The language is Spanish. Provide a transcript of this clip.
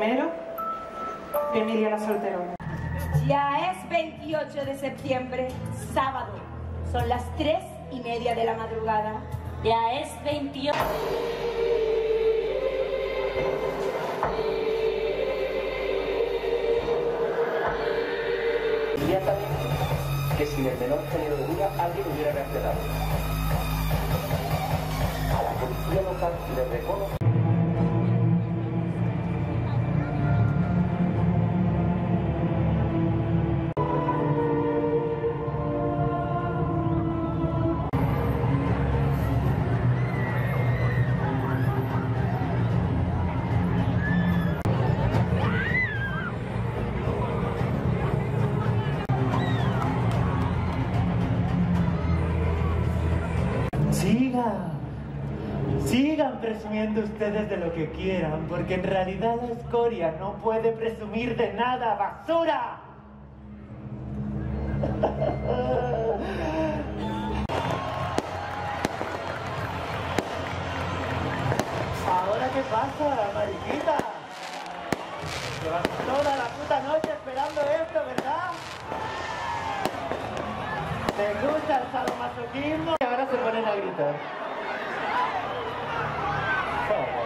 primero, Emilia la solterona. Ya es 28 de septiembre, sábado. Son las 3:30 de la madrugada. Ya es 28. Inmediatamente que sin el menor género de duda alguien hubiera reaccionado. A la policía local le reconoce. Sigan presumiendo ustedes de lo que quieran, porque en realidad la escoria no puede presumir de nada, ¡basura! ¿Ahora qué pasa, mariquita? Llevas toda la puta noche esperando esto, ¿verdad? ¿Te gusta el sadomasoquismo? Y ahora se ponen a gritar.